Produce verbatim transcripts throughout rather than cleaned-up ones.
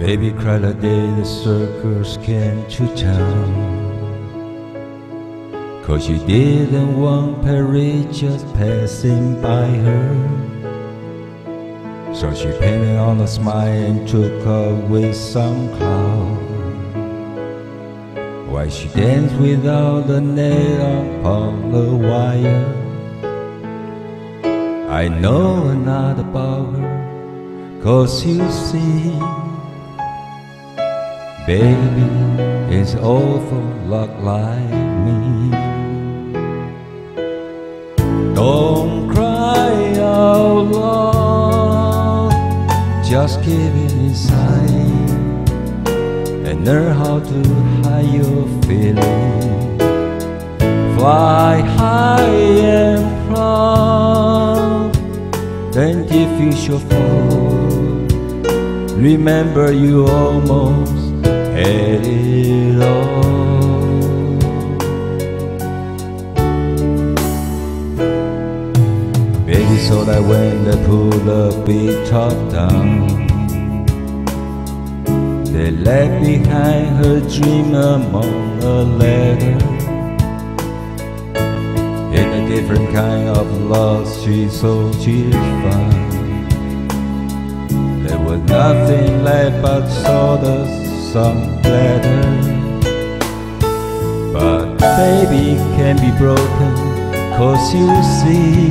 Baby cried the day the circus came to town, 'cause she didn't want Paris just passing by her. So she painted on a smile and took away some cloud, while she danced without a net upon the wire. I know not about her, 'cause you see, baby is awful luck like me. Don't cry out loud, just keep it inside and learn how to hide your feelings. Fly high and proud, then if you should fall, remember you almost had it all. Baby saw that when they pulled the big top down, they left behind her dream among a letter. In a different kind of love she thought she'd find, there was nothing left but sawdust, some glitter. But baby can be broken, 'cause you see,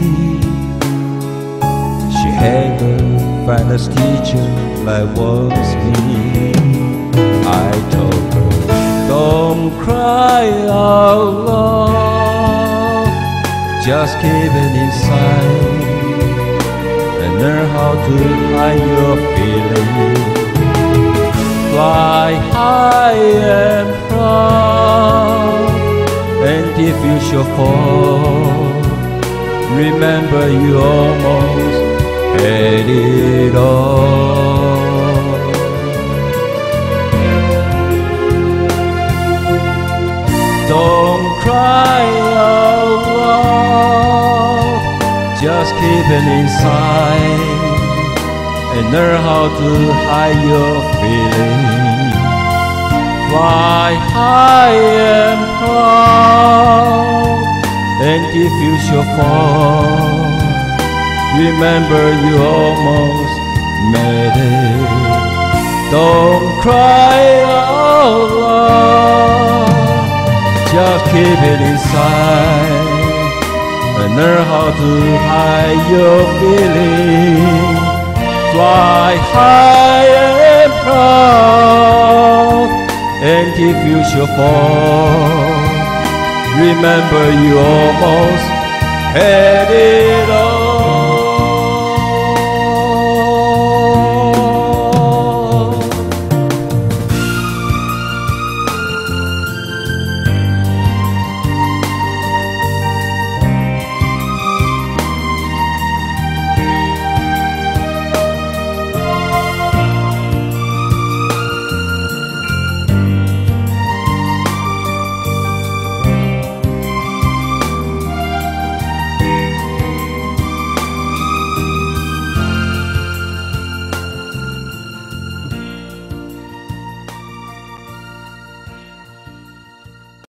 she had a finest teacher like was me. I told her, don't cry out loud, just keep it inside and learn how to hide your feelings. Fly high and proud, and if you should fall, remember you almost had it all. Don't cry out loud, just keep it inside and learn how to hide your feelings. Fly high and proud, and if you should fall, remember you almost made it. Don't cry out loud, just keep it inside and learn how to hide your feelings. Fly high and proud, and if you should fall, remember you almost had it all.